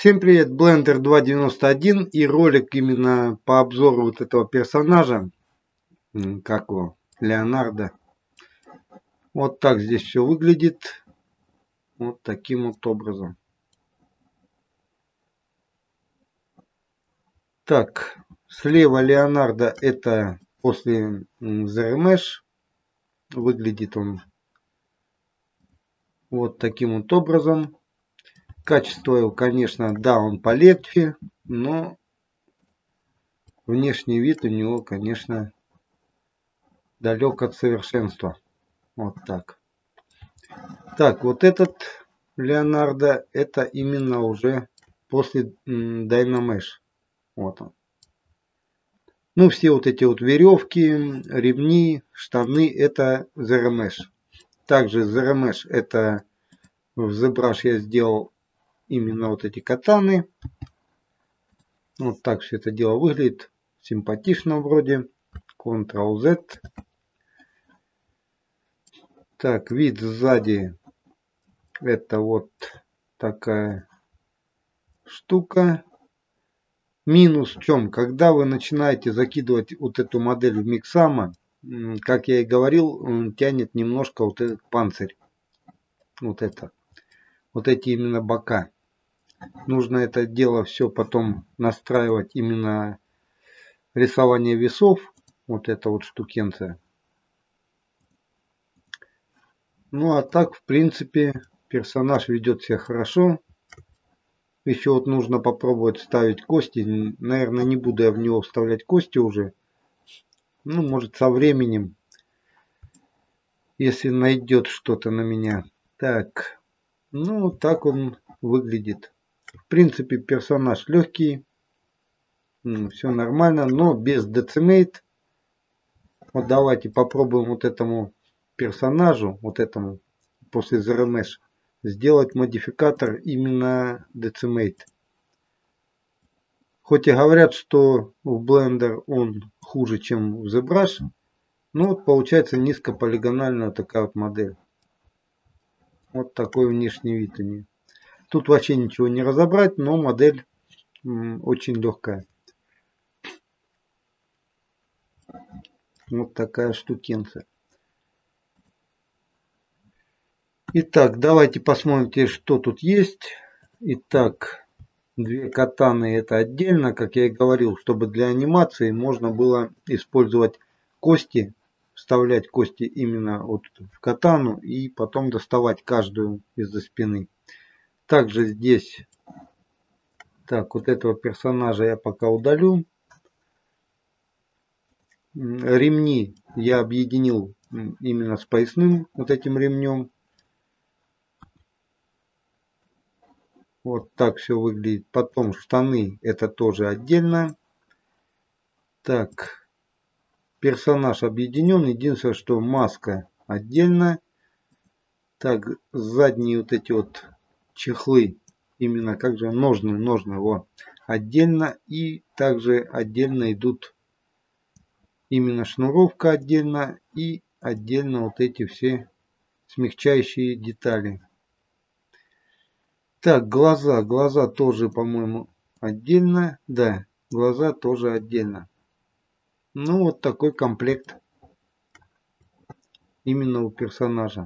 Всем привет, Blender 2.91 и ролик именно по обзору вот этого персонажа, как его, Леонардо. Вот так здесь все выглядит, вот таким вот образом. Так, слева Леонардо, это после The Remesh, выглядит он вот таким вот образом. Качество его, конечно, да, он полегче, но внешний вид у него, конечно, далек от совершенства. Вот так. Так, вот этот Леонардо, это именно уже после Dynamesh. Вот он. Ну, все вот эти вот веревки, ремни, штаны, это The Remesh. Также The Remesh, это в ZBrush я сделал именно вот эти катаны. Вот так все это дело выглядит. Симпатично вроде. Ctrl-Z. Так, вид сзади. Это вот такая штука. Минус в чем? Когда вы начинаете закидывать вот эту модель в Mixamo, как я и говорил, он тянет немножко вот этот панцирь. Вот это. Вот эти именно бока. Нужно это дело все потом настраивать, именно рисование весов. Вот эта вот штукенция. Ну а так, в принципе, персонаж ведет себя хорошо. Еще вот нужно попробовать вставить кости. Наверное, не буду я в него вставлять кости уже. Ну, может, со временем, если найдет что-то на меня. Так, ну, так он выглядит. В принципе, персонаж легкий. Все нормально, но без Decimate. Вот давайте попробуем вот этому персонажу, вот этому, после The Remesh, сделать модификатор именно Decimate. Хоть и говорят, что в Blender он хуже, чем в ZBrush, но вот получается низкополигональная такая вот модель. Вот такой внешний вид у нее. Тут вообще ничего не разобрать, но модель очень легкая. Вот такая штукенция. Итак, давайте посмотрим, что тут есть. Итак, две катаны это отдельно, как я и говорил, чтобы для анимации можно было использовать кости, вставлять кости именно вот в катану и потом доставать каждую из-за спины. Также здесь, так, вот этого персонажа я пока удалю. Ремни я объединил именно с поясным вот этим ремнем. Вот так все выглядит. Потом штаны это тоже отдельно. Так, персонаж объединен. Единственное, что маска отдельно. Так, задние вот эти вот чехлы, именно как же ножны, вот, отдельно. И также отдельно идут именно шнуровка отдельно и отдельно вот эти все смягчающие детали. Так, глаза тоже, по-моему, отдельно. Да, глаза тоже отдельно. Ну, вот такой комплект именно у персонажа.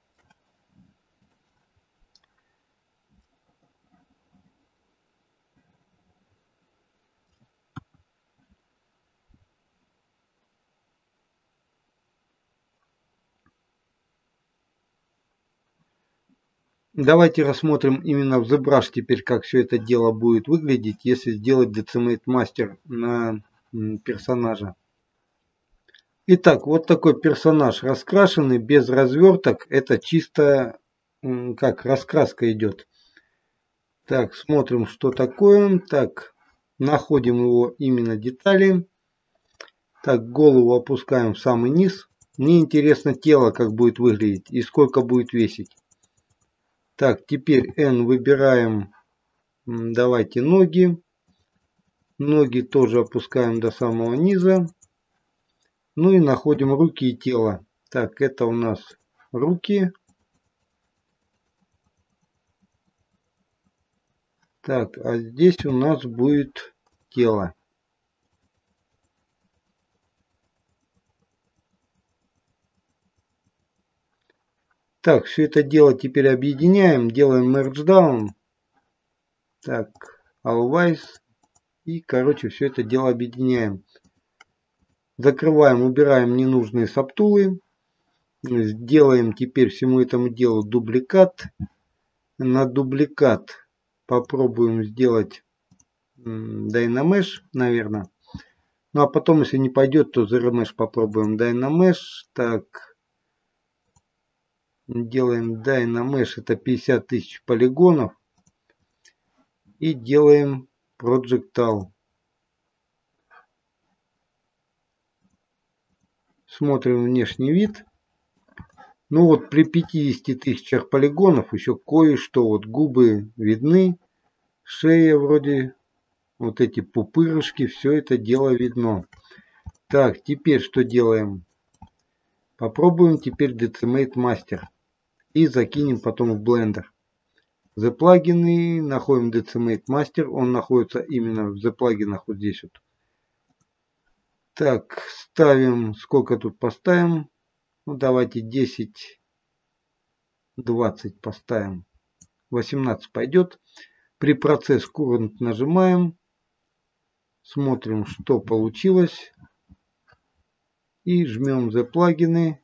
Давайте рассмотрим именно в ZBrush теперь, как все это дело будет выглядеть, если сделать Decimate Master на персонажа. Итак, вот такой персонаж раскрашенный, без разверток. Это чисто как раскраска идет. Так, смотрим, что такое. Так, находим его именно детали. Так, голову опускаем в самый низ. Мне интересно тело, как будет выглядеть и сколько будет весить. Так, теперь N выбираем, давайте ноги. Ноги тоже опускаем до самого низа. Ну и находим руки и тело. Так, это у нас руки. Так, а здесь у нас будет тело. Так, все это дело теперь объединяем, делаем merge down. Так, always. И, короче, все это дело объединяем. Закрываем, убираем ненужные сабтулы. Сделаем теперь всему этому делу дубликат. На дубликат попробуем сделать Dynamesh, наверное. Ну а потом, если не пойдет, то Zero Mesh попробуем. Dynamesh. Так. Делаем Dynamesh. Это 50 тысяч полигонов. И делаем Projectile. Смотрим внешний вид. Ну вот при 50 тысячах полигонов еще кое-что. Вот губы видны. Шея вроде. Вот эти пупырышки. Все это дело видно. Так, теперь что делаем? Попробуем теперь Decimate Master. И закинем потом в Blender. The плагины. Находим Decimate Master. Он находится именно в The плагинах вот здесь вот. Так, ставим. Сколько тут поставим? Ну давайте 10, 20 поставим. 18 пойдет. При процесс Current нажимаем. Смотрим, что получилось. И жмем The плагины.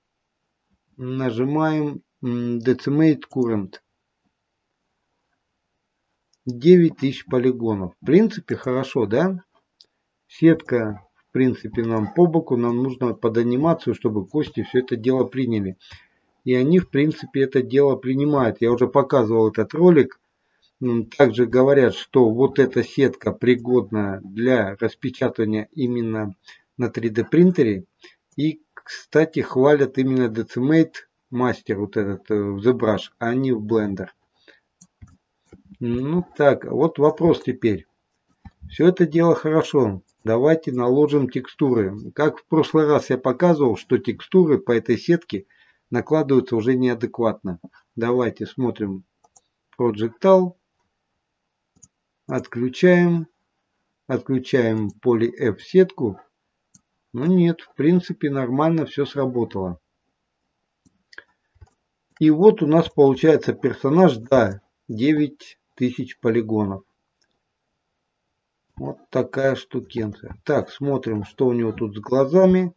Нажимаем Decimate Current. 9000 полигонов. В принципе, хорошо, да? Сетка, в принципе, нам по боку. Нам нужно под анимацию, чтобы кости все это дело приняли. И они, в принципе, это дело принимают. Я уже показывал этот ролик. Также говорят, что вот эта сетка пригодна для распечатывания именно на 3D принтере. И, кстати, хвалят именно Decimate Master, вот этот в ZBrush, а не в Blender. Ну так, вот вопрос теперь. Все это дело хорошо. Давайте наложим текстуры. Как в прошлый раз я показывал, что текстуры по этой сетке накладываются уже неадекватно. Давайте смотрим Projectile. Отключаем. Отключаем поле F сетку. Ну нет, в принципе нормально все сработало. И вот у нас получается персонаж, да, 9000 полигонов. Вот такая штукенция. Так, смотрим, что у него тут с глазами.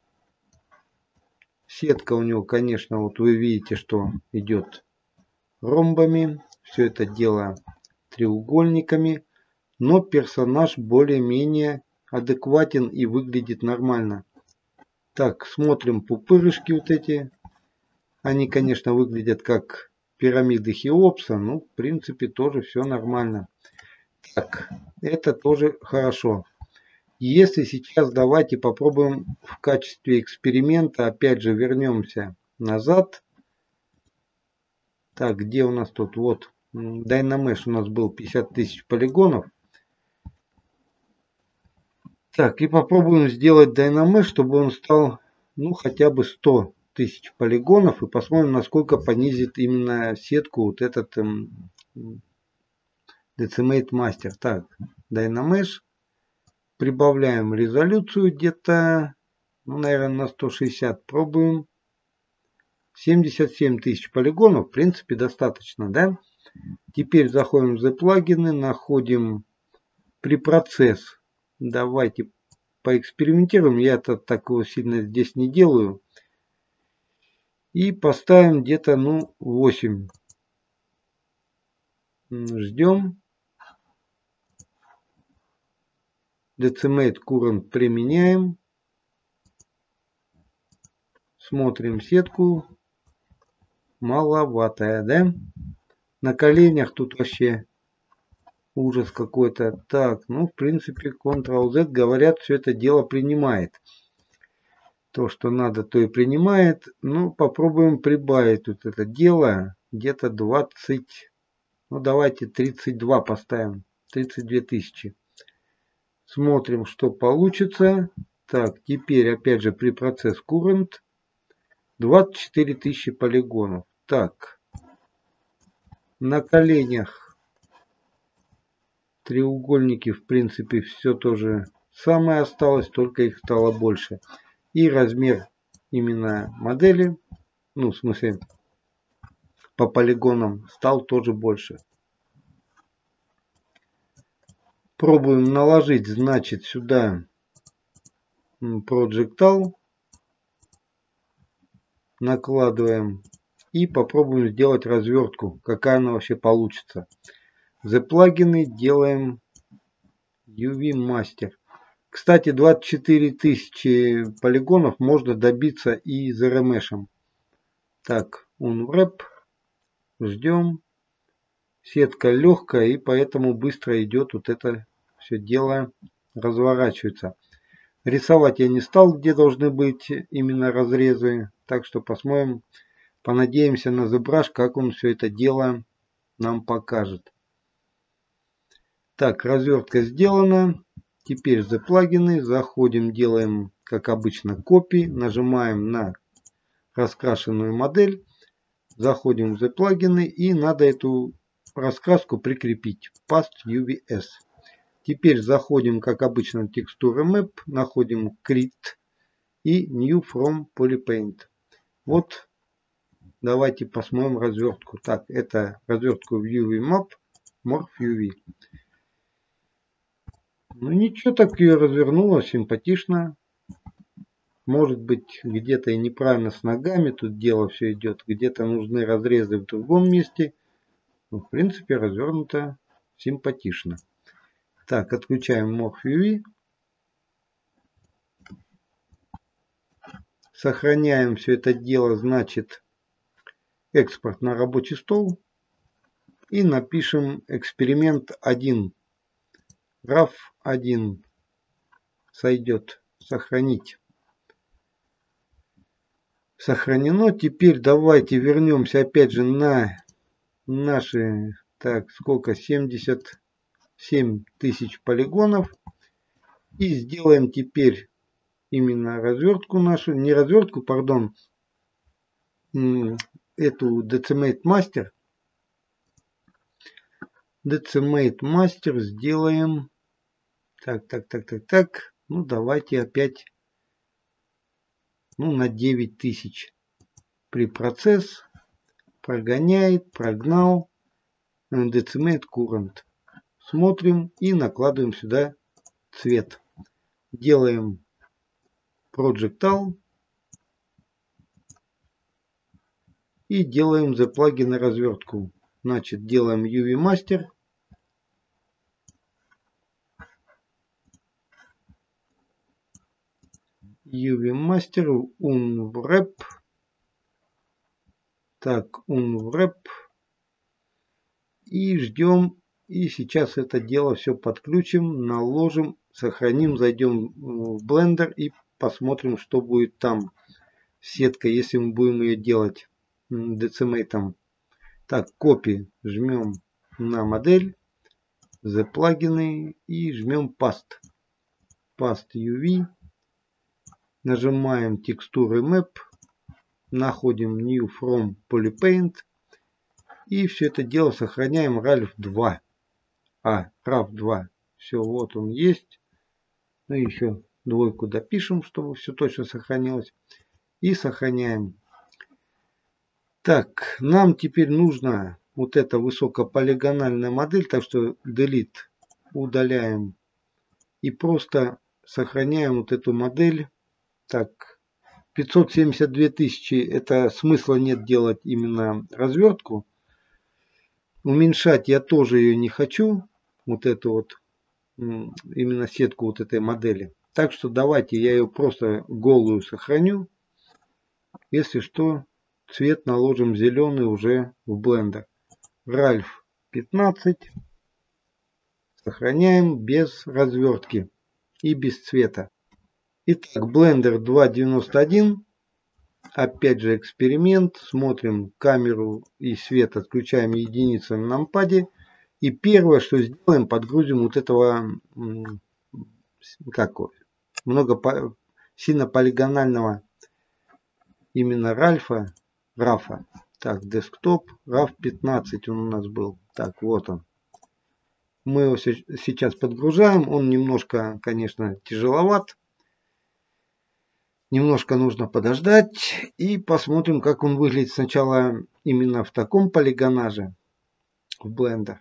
Сетка у него, конечно, вот вы видите, что идет ромбами. Все это дело треугольниками. Но персонаж более-менее адекватен и выглядит нормально. Так, смотрим пупырышки вот эти. Они, конечно, выглядят как пирамиды Хеопса. Но, в принципе, тоже все нормально. Так, это тоже хорошо. Если сейчас давайте попробуем в качестве эксперимента, опять же вернемся назад. Так, где у нас тут? Вот, Dynamesh у нас был 50 тысяч полигонов. Так, и попробуем сделать Dynamesh, чтобы он стал, ну, хотя бы 100 тысяч полигонов. И посмотрим, насколько понизит именно сетку вот этот Decimate Master. Так, Dynamesh. Прибавляем резолюцию где-то, ну, наверное, на 160. Пробуем. 77 тысяч полигонов, в принципе, достаточно, да? Теперь заходим в The плагины, находим препроцесс. Давайте поэкспериментируем. Я это так сильно здесь не делаю. И поставим где-то, ну, 8. Ждем. Decimate Current применяем. Смотрим сетку. Маловатая, да? На коленях тут вообще ужас какой-то. Так, ну, в принципе, Ctrl-Z, говорят, все это дело принимает. То, что надо, то и принимает. Ну, попробуем прибавить тут это дело. Где-то 20. Ну, давайте 32 поставим. 32 тысячи. Смотрим, что получится. Так, теперь опять же при процесс Current 24 тысячи полигонов. Так, на коленях Треугольники, в принципе, все то же самое осталось, только их стало больше. И размер именно модели, ну, в смысле, по полигонам, стал тоже больше. Пробуем наложить, значит, сюда Projectile. Накладываем. И попробуем сделать развертку, какая она вообще получится. The плагины делаем UV Master. Кстати, 24 тысячи полигонов можно добиться и за ремешем. Так, Unwrap. Ждем. Сетка легкая, и поэтому быстро идет вот это все дело, разворачивается. Рисовать я не стал, где должны быть именно разрезы. Так что посмотрим, понадеемся на ZBrush, как он все это дело нам покажет. Так, развертка сделана. Теперь за плагины заходим, делаем, как обычно, копии. Нажимаем на раскрашенную модель. Заходим в The плагины и надо эту раскраску прикрепить. Past UVS. Теперь заходим, как обычно, в текстуры Map. Находим Crit и New from Polypaint. Вот. Давайте посмотрим развертку. Так, это развертку в UV Map. Morph UV. Ну ничего, так ее развернуло, симпатично. Может быть, где-то и неправильно с ногами тут дело все идет. Где-то нужны разрезы в другом месте. Но, в принципе, развернуто симпатично. Так, отключаем Morph UV. Сохраняем все это дело, значит, экспорт на рабочий стол. И напишем эксперимент 1. RAF 1 сойдет. Сохранить. Сохранено. Теперь давайте вернемся опять же на наши, так, сколько, 77 тысяч полигонов. И сделаем теперь именно развертку нашу, не развертку, пардон, эту Decimate Master. Decimate Master сделаем, так, ну давайте опять, ну на 9000. Препроцесс, прогоняет, прогнал, Decimate Current. Смотрим и накладываем сюда цвет. Делаем Projectile и делаем The плагины развертку. Значит, делаем UV Master. UV Master, Unwrap. Так, Unwrap. И ждем. И сейчас это дело все подключим, наложим, сохраним, зайдем в Blender и посмотрим, что будет там с сеткой, если мы будем ее делать Decimate. Так, копии жмем на модель, The плагины и жмем Past. Past UV. Нажимаем текстуры Map. Находим New from Polypaint. И все это дело сохраняем RAF 2. RAF 2. Все, вот он есть. Ну и еще двойку допишем, чтобы все точно сохранилось. И сохраняем. Так, нам теперь нужна вот эта высокополигональная модель. Так что Delete удаляем. И просто сохраняем вот эту модель. Так, 572 тысячи. Это смысла нет делать именно развертку. Уменьшать я тоже ее не хочу. Вот эту вот, именно сетку вот этой модели. Так что давайте я ее просто голую сохраню. Если что, цвет наложим зеленый уже в Blender. Ralph 15. Сохраняем без развертки и без цвета. Итак, Blender 2.91. Опять же эксперимент. Смотрим камеру и свет. Отключаем единицы на нампаде. И первое, что сделаем, подгрузим вот этого сильно полигонального именно Рафа. Так, десктоп, RAF 15 он у нас был. Так, вот он. мы его сейчас подгружаем. Он немножко, конечно, тяжеловат. Немножко нужно подождать и посмотрим, как он выглядит сначала именно в таком полигонаже в Blender.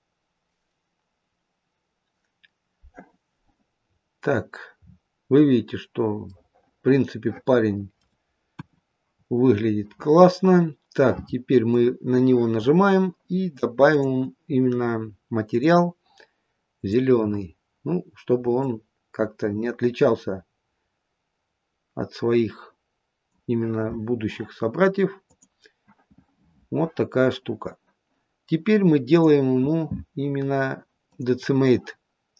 Так, вы видите, что в принципе парень выглядит классно. Так, теперь мы на него нажимаем и добавим именно материал зеленый. Ну, чтобы он как-то не отличался от своих именно будущих собратьев. Вот такая штука. Теперь мы делаем ему именно Decimate.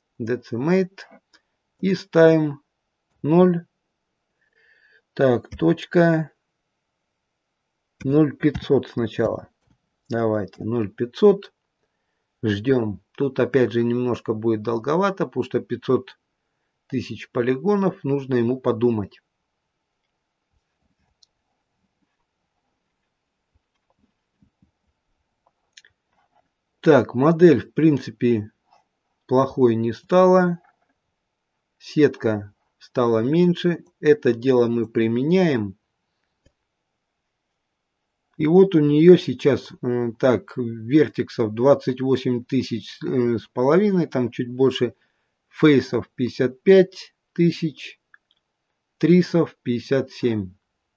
И ставим 0. Так, точка 0,500 сначала. Давайте 0,500. Ждем. Тут опять же немножко будет долговато, потому что 500 тысяч полигонов. Нужно ему подумать. Так, модель в принципе плохой не стала. Сетка стала меньше. Это дело мы применяем. И вот у нее сейчас так вертексов 28 тысяч с половиной, там чуть больше, фейсов 55 тысяч, трисов 57.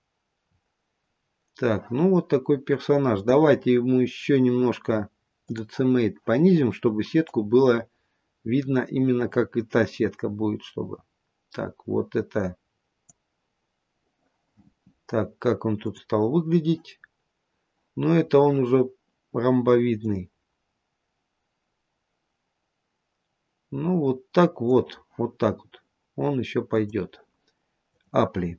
Так, ну вот такой персонаж. Давайте ему еще немножко Decimate понизим, чтобы сетку было видно именно как и та сетка будет, чтобы. Так, вот это. Так, как он тут стал выглядеть. Ну, это он уже ромбовидный. Ну, вот так вот. Вот так вот. Он еще пойдет. Apply.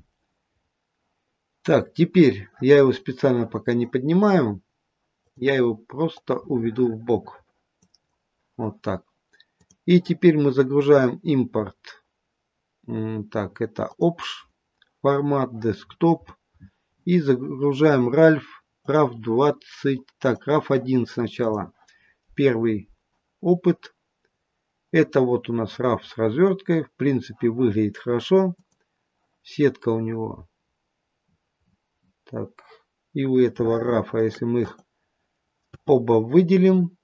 Так, теперь я его специально пока не поднимаю. Я его просто уведу в бок. Вот так. И теперь мы загружаем импорт. Так, это Opsh. Формат Desktop. И загружаем RAV 20. Так, RAV 1 сначала. Первый опыт. Это вот у нас RAV с разверткой. В принципе, выглядит хорошо. Сетка у него. Так. И у этого RAV, если мы их оба выделим.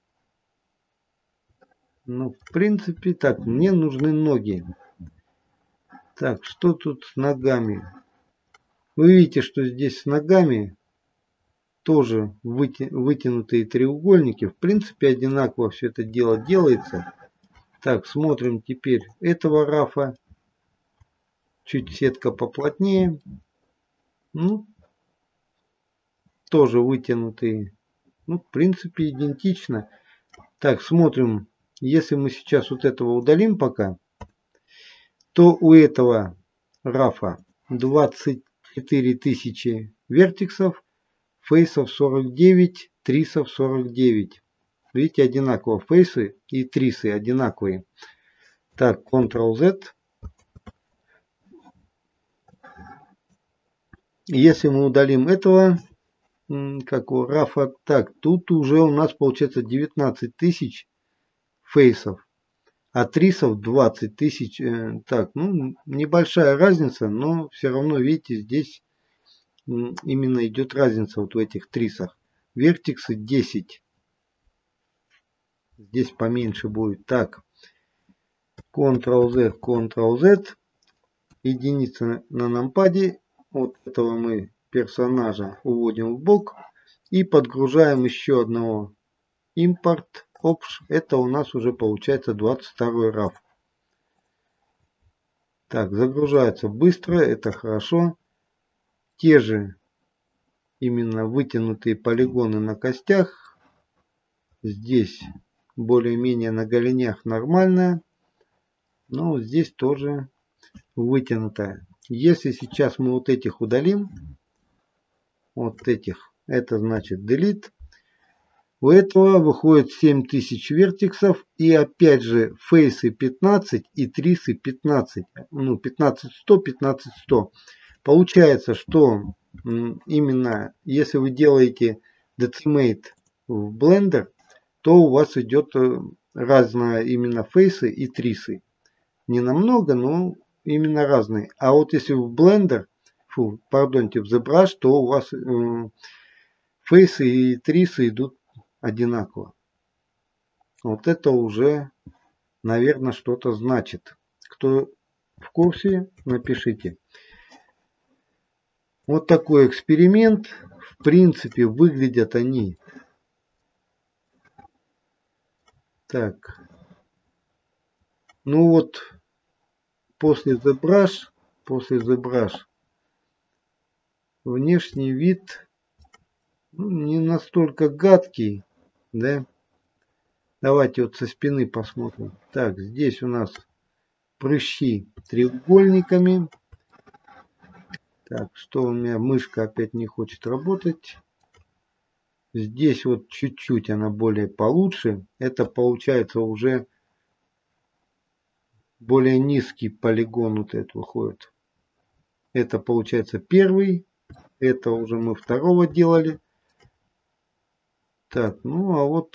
Ну, в принципе, так. Мне нужны ноги. Так, что тут с ногами? Вы видите, что здесь с ногами тоже вытянутые треугольники. В принципе, одинаково все это дело делается. Так, смотрим теперь этого рафа. Чуть сетка поплотнее. Ну, тоже вытянутые. Ну, в принципе, идентично. Так, смотрим. Если мы сейчас вот этого удалим пока, то у этого рафа 24 тысячи вертексов, фейсов 49, трисов 49. Видите, одинаково. Фейсы и трисы одинаковые. Так, Ctrl-Z. Если мы удалим этого, как у рафа, так, тут уже у нас получается 19 тысяч фейсов, а трисов 20 тысяч. Так, ну, небольшая разница, но все равно, видите, здесь именно идет разница вот в этих трисах. Вертексы 10. Здесь поменьше будет. Так, Ctrl-Z, Ctrl-Z. Единица на нампаде. Вот этого мы персонажа уводим в бок. И подгружаем еще одного. Импорт. Opsh. Это у нас уже получается 22 RAV. Так, загружается быстро. Это хорошо. Те же именно вытянутые полигоны на костях. Здесь более-менее на голенях нормально. Но здесь тоже вытянутая. Если сейчас мы вот этих удалим, вот этих, это значит delete, у этого выходит 7000 вертексов и опять же фейсы 15 и трисы 15, ну 15-100, 15-100. Получается, что именно если вы делаете Decimate в Blender, то у вас идет разные именно фейсы и трисы. Не намного, но именно разные. А вот если в Blender, пардонте, в ZBrush, то у вас фейсы и трисы идут одинаково. Вот это уже, наверное, что-то значит. Кто в курсе, напишите. Вот такой эксперимент. В принципе, выглядят они так. Ну вот, после ZBrush внешний вид не настолько гадкий, да. Давайте вот со спины посмотрим. Так, здесь у нас прыщи треугольниками. Так, что у меня мышка опять не хочет работать. Здесь вот чуть-чуть она более получше. Это получается уже более низкий полигон вот этот выходит. Это получается первый. Это уже мы второго делали. Так, ну а вот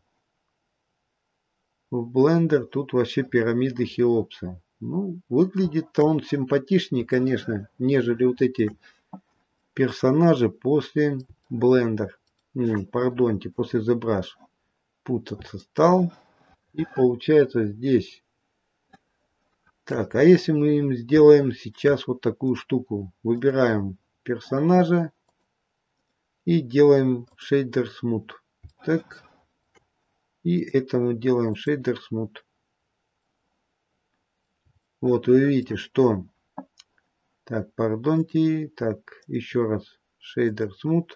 в Blender тут вообще пирамиды Хеопса. Ну, выглядит-то он симпатичнее, конечно, нежели вот эти персонажи после Blender. Пардонте, после ZBrush. Путаться стал. И получается здесь. Так, а если мы им сделаем сейчас вот такую штуку. Выбираем персонажа и делаем Shader Smooth. Так. И этому делаем Shader Smooth. Вот вы видите, что... Так, пардонте. Так, еще раз Shader Smooth.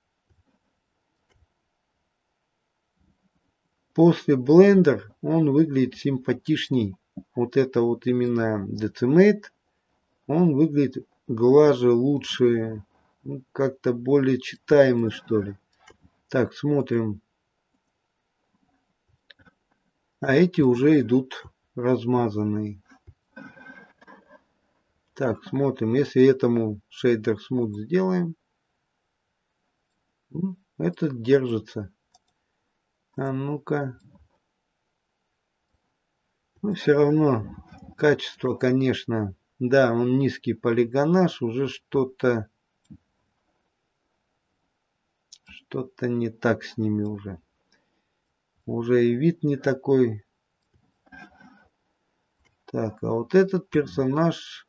После Blender он выглядит симпатичней. Вот это вот именно Decimate. Он выглядит глаже, лучше. Ну, как-то более читаемый, что ли. Так, смотрим. А эти уже идут размазанные. Так, смотрим. Если этому Shader Smooth сделаем, этот держится. А ну-ка. Ну, все равно качество, конечно, да, он низкий полигонаж, уже что-то не так с ними уже. Уже и вид не такой. Так, а вот этот персонаж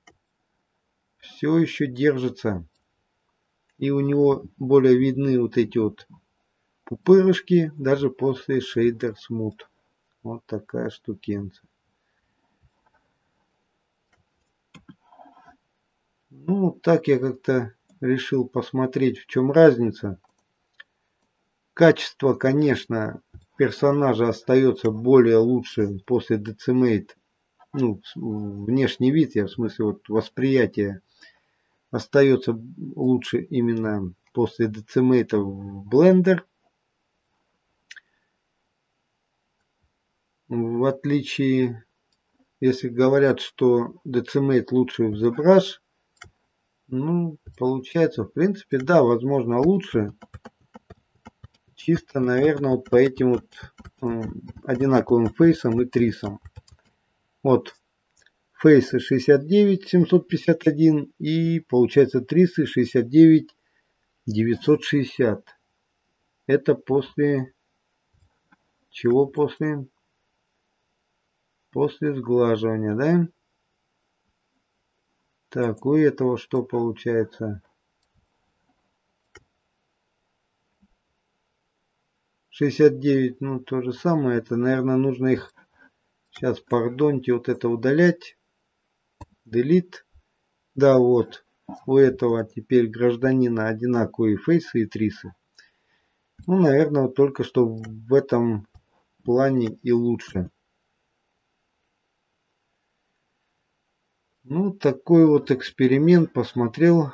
все еще держится. И у него более видны вот эти вот пупырышки, даже после Shader Smooth. Вот такая штукенция. Ну, так я как-то решил посмотреть, в чем разница. Качество, конечно, персонажа остается более лучше после Decimate. Ну, внешний вид, я в смысле вот восприятие остается лучше именно после Decimate в Blender. В отличие, если говорят, что Decimate лучше в ZBrush, ну, получается, в принципе, да, возможно, лучше. Чисто, наверное, вот по этим вот одинаковым фейсам и трисам. Вот фейсы 69 751 и получается трисы 69 960. Это после чего? После сглаживания, да? Так, у этого что получается? 69, ну то же самое. Это, наверное, нужно их сейчас, пардоньте, вот это удалять. Delete. Да, вот. У этого теперь гражданина одинаковые фейсы и трисы. Ну, наверное, вот только что в этом плане и лучше. Ну, такой вот эксперимент посмотрел.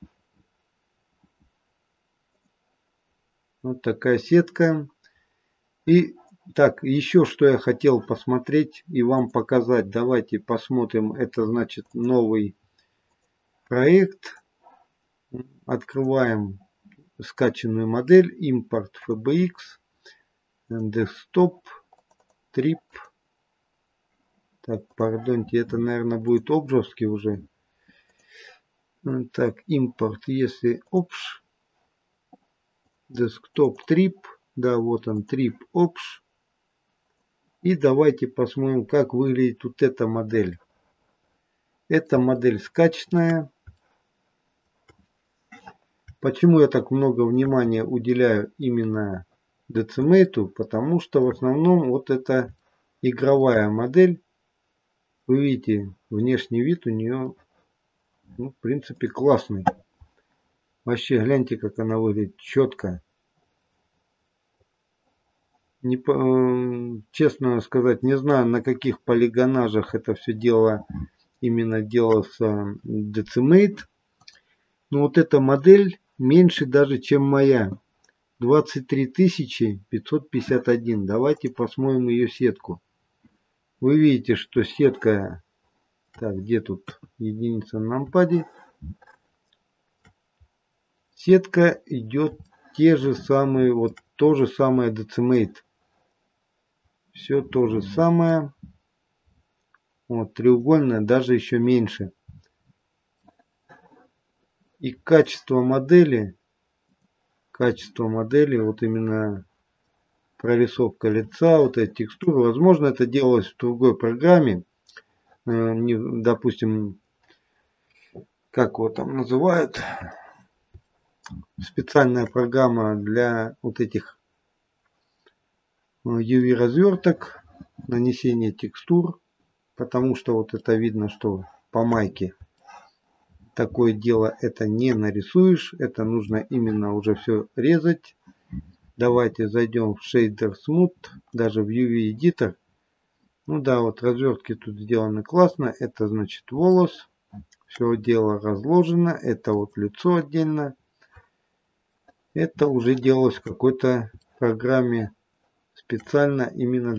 Вот такая сетка. И так, еще что я хотел посмотреть и вам показать. Давайте посмотрим. Это значит новый проект. Открываем скачанную модель. Импорт FBX. Desktop. трип. Так, пардоньте, это, наверное, будет обжовский уже. Так, импорт, если обш. Десктоп трип. Да, вот он, трип обш. И давайте посмотрим, как выглядит вот эта модель. Эта модель скачанная. Почему я так много внимания уделяю именно Decimate? Потому что в основном вот эта игровая модель. Вы видите, внешний вид у нее, ну, в принципе, классный. Вообще, гляньте, как она выглядит четко. Честно сказать, не знаю, на каких полигонажах это все дело именно делался Decimate. Но вот эта модель меньше даже, чем моя. 23 551. Давайте посмотрим ее сетку. Вы видите, что сетка... Так, где тут единица на нампаде? Сетка идет те же самые, вот то же самое Decimate. Все то же самое. Вот, треугольная, даже еще меньше. И качество модели, вот именно прорисовка лица, вот эти текстуры, возможно, это делалось в другой программе. Допустим, как его там называют, специальная программа для вот этих UV разверток, нанесения текстур, потому что вот это видно, что по майке такое дело это не нарисуешь, это нужно именно уже все резать. Давайте зайдем в Shader Smooth, даже в UV Editor. Ну да, вот развертки тут сделаны классно. Это значит волос. Все дело разложено. Это вот лицо отдельно. Это уже делалось в какой-то программе специально именно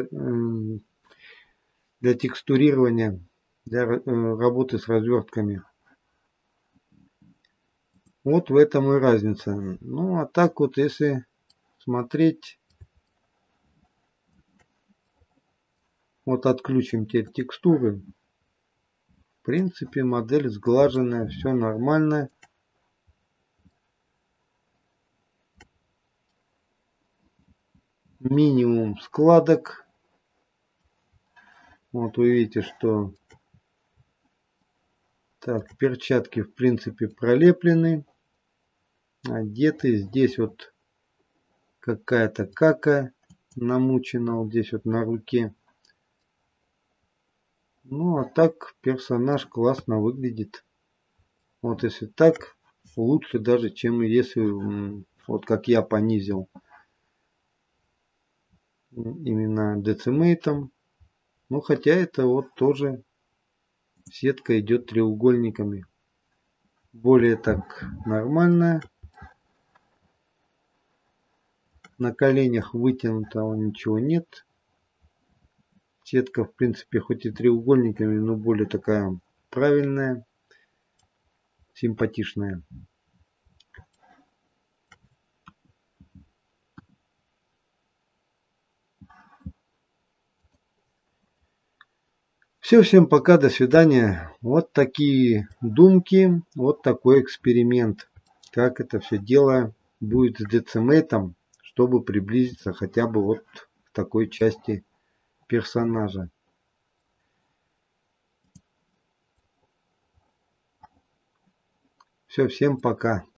для текстурирования, для работы с развертками. Вот в этом и разница. Ну а так вот, если смотреть, вот отключим теперь текстуры. В принципе, модель сглаженная, все нормально. Минимум складок. Вот вы видите, что так, перчатки в принципе пролеплены, одеты. Здесь вот какая-то кака намучена вот здесь вот на руке. Ну а так персонаж классно выглядит. Вот если так, лучше даже, чем если вот как я понизил именно Decimate. Ну хотя это вот тоже сетка идет треугольниками. Более так нормально. На коленях вытянутого ничего нет. Сетка в принципе хоть и треугольниками, но более такая правильная, симпатичная. Все, всем пока, до свидания. Вот такие думки, вот такой эксперимент. Как это все дело будет с Decimate, чтобы приблизиться хотя бы вот к такой части персонажа. Все, всем пока.